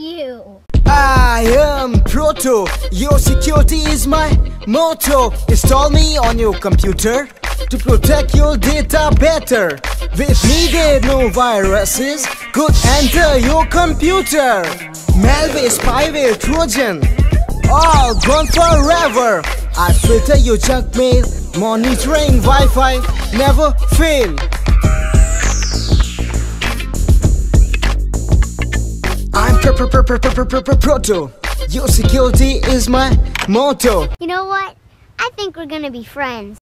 you? I am Proto. Your security is my motto. Install me on your computer to protect your data better. With me there no viruses could enter your computer. Malware, spyware, Trojan, all gone forever. I filter your junk mail, monitoring Wi-Fi never fail. I'm Proto. Your security is my motto. You know what? I think we're gonna be friends.